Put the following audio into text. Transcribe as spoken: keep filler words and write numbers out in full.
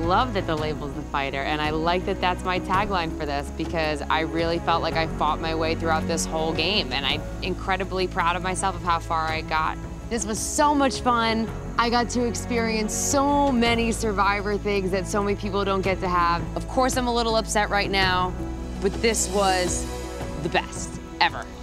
love that the label's the fighter, and I like that that's my tagline for this because I really felt like I fought my way throughout this whole game, and I'm incredibly proud of myself of how far I got. This was so much fun. I got to experience so many Survivor things that so many people don't get to have. Of course, I'm a little upset right now, but this was the best ever.